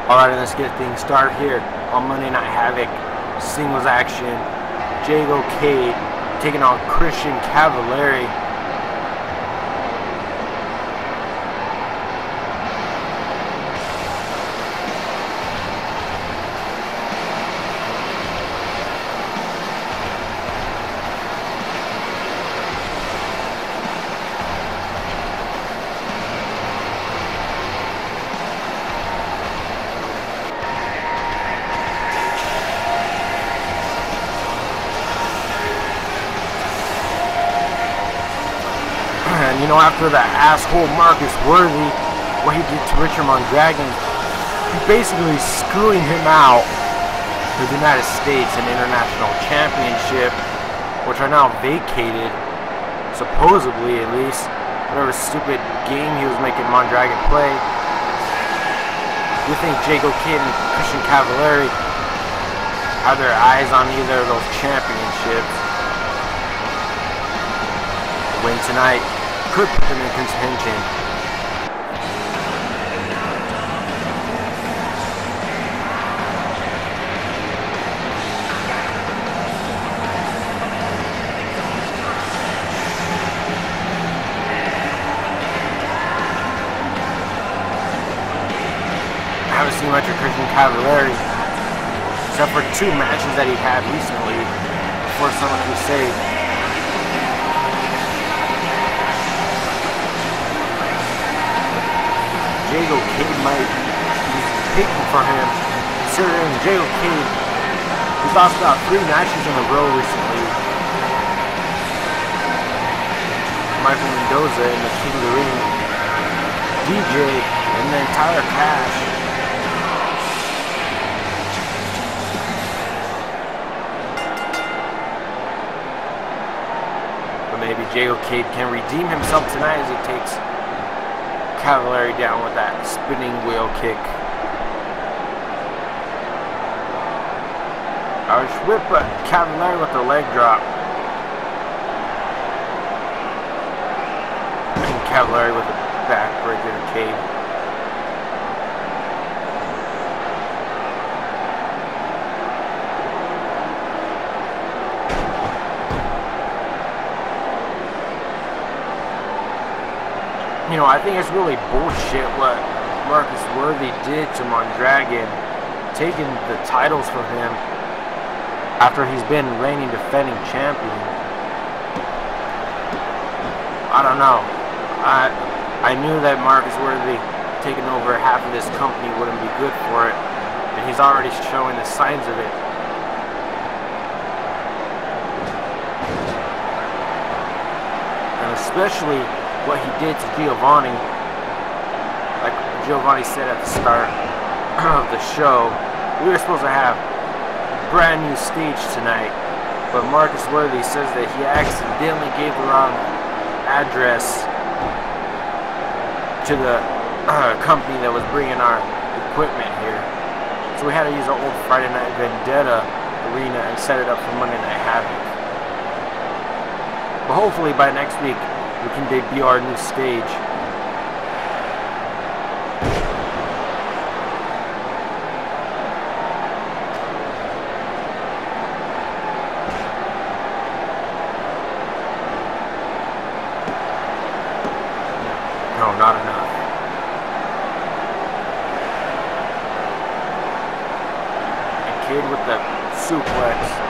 Alright, let's get things started here on Monday Night Havoc. Singles action. Jago Cade taking on Christian Cavalieri. And you know, after that asshole Marcus Worthy, what he did to Richard Mondragon, he basically screwing him out for the United States and International Championship, which are now vacated, supposedly at least. Whatever stupid game he was making Mondragon play. You think Jago Cade and Christian Cavalieri have their eyes on either of those championships? The win tonight could put them in contention. I haven't seen much of Christian Cavalieri, except for 2 matches that he had recently before Summer Crusade. Jago Cade might be picking for him, considering Jago Cade, he's lost about 3 matches in a row recently. Michael Mendoza in the King of the Ring, DJ, and then Tyler Cash. But maybe Jago Cade can redeem himself tonight as he takes Cavalieri down with that spinning wheel kick. Irish whip, but Cavalieri with the leg drop. And Cavalieri with the backbreaker to Cade. You know, I think it's really bullshit what Marcus Worthy did to Mondragon, taking the titles from him after he's been reigning defending champion. I don't know. I knew that Marcus Worthy taking over half of this company wouldn't be good for it, and he's already showing the signs of it. And especially what he did to Giovanni. Like Giovanni said at the start of the show, we were supposed to have a brand new stage tonight, but Marcus Worthy says that he accidentally gave the wrong address to the company that was bringing our equipment here. So we had to use our old Friday Night Vendetta arena and set it up for Monday Night Havoc. But hopefully by next week we can debut our new stage. No, not enough. And Cade with the suplex.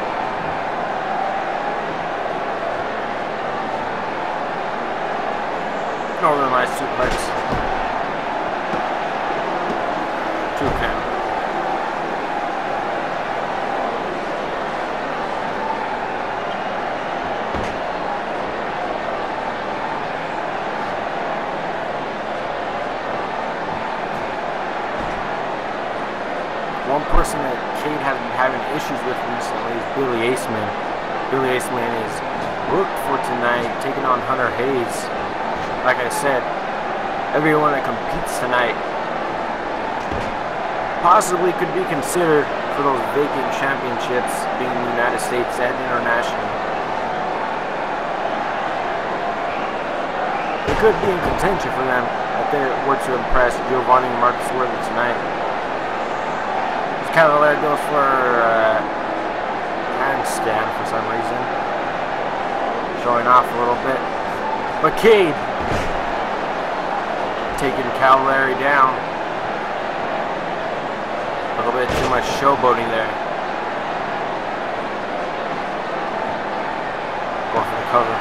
Northern Lights suplex. 2 count. One person that Cade has been having issues with recently is Billy Aceman. Billy Aceman is booked for tonight, taking on Hunter Hayes. Like I said, everyone that competes tonight possibly could be considered for those vacant championships, being in the United States and international. It could be in contention for them if they were to impress Giovanni and Marcus Worthy tonight. Cavalier goes for handstand for some reason. Showing off a little bit. But Cade taking Cavalier down. A little bit too much showboating there. Going for the cover.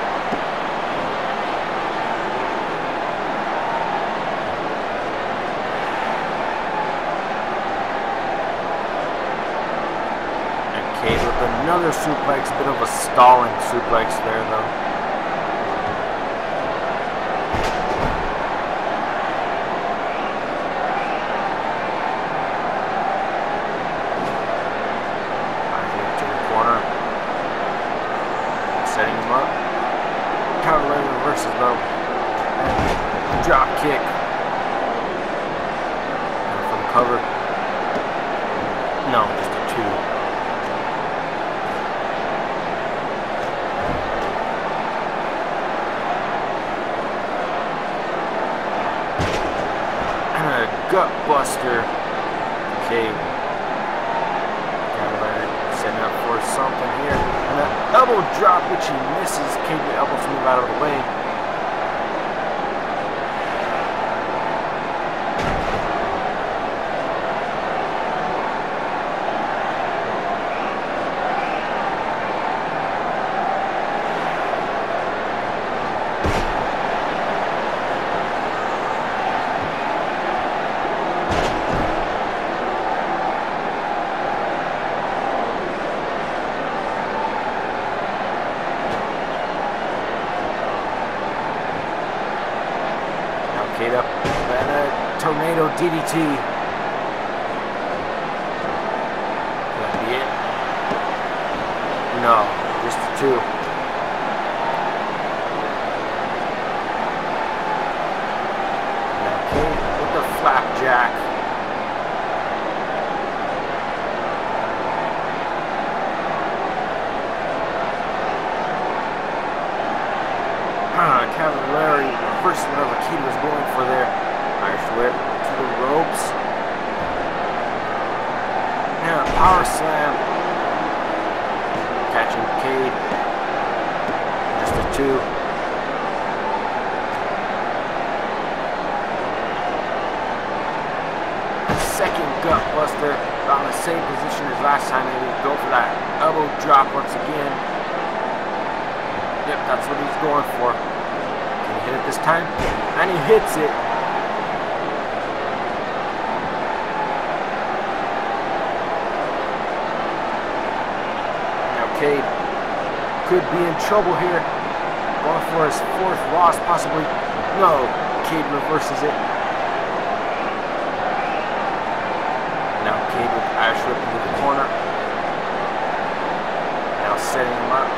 Cade with another suplex, bit of a stalling suplex there though. To the corner. Setting him up. Cavalier reverses though. And drop kick. And for the cover. No, just a 2. Gut buster. Okay. Cavalier setting up for something here. And an elbow drop, which he misses. Cade the elbows move out of the way. Cade up and a tornado DDT. Could that be it? No, just a 2. Now Cade with the flapjack. Cavalier reversed whatever Cade was going for there. Irish whip to the ropes. Now power slam. Catching Cade. Just a 2. Second gut buster. On the same position as last time. Maybe go for that elbow drop once again. Yep, that's what he's going for. Hit it this time, and he hits it. Now Cade could be in trouble here. Going for his 4th loss, possibly. No, Cade reverses it. Now Cade with Irish whip into the corner. Now setting him up.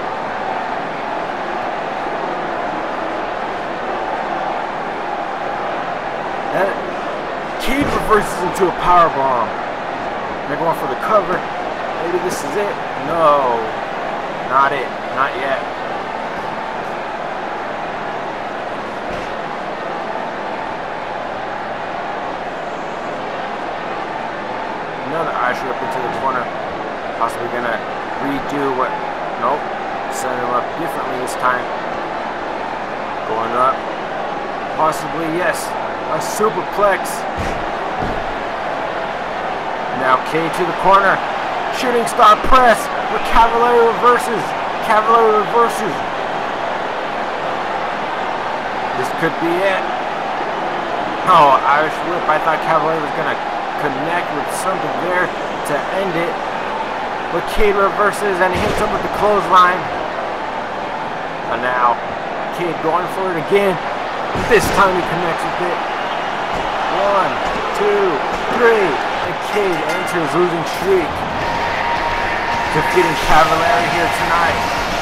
Cade reverses into a power bomb. They're going for the cover. Maybe this is it. No, not it. Not yet. Another Irish whip into the corner. Possibly gonna redo what? Nope. Setting him up differently this time. Going up. Possibly yes. A superplex. Now Cade to the corner. Shooting star press. But Cavalier reverses. Cavalier reverses. This could be it. Oh, Irish whip. I thought Cavalier was going to connect with something there to end it. But Cade reverses and he hits him with the clothesline. And now Cade going for it again. This time he connects with it. 1, 2, 3, and Cade ends his losing streak, defeating Cavalier here tonight.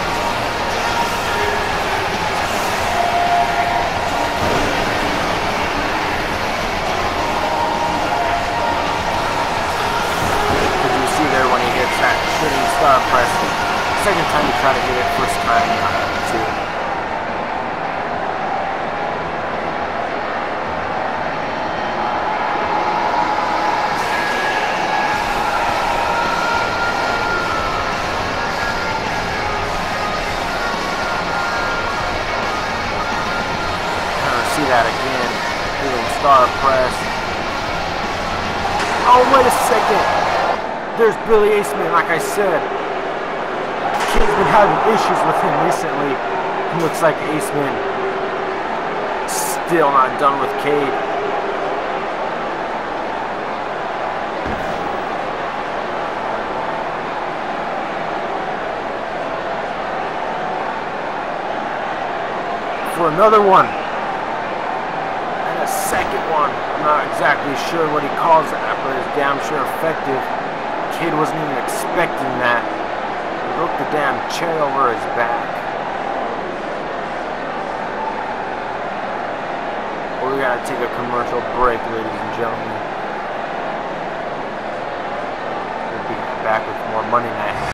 As you see there when he hits that shooting star press, second time he tried to hit it, first time too. star press. Oh, wait a second. There's Billy Aceman, like I said. Kane's been having issues with him recently. It looks like Aceman still not done with Cade. For another one. And a second one. I'm not exactly sure what he calls that, but it's damn sure effective. Cade wasn't even expecting that. He broke the damn chair over his back. Well, we gotta take a commercial break, ladies and gentlemen. We'll be back with more Monday Night.